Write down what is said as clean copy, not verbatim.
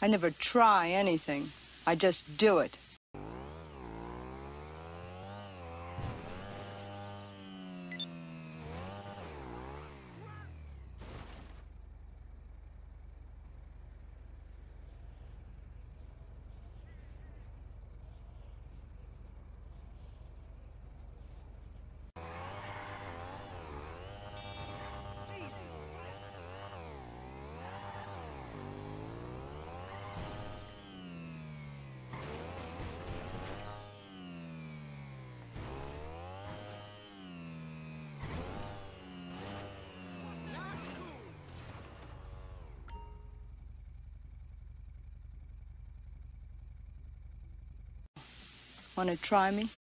I never try anything. I just do it. Want to try me?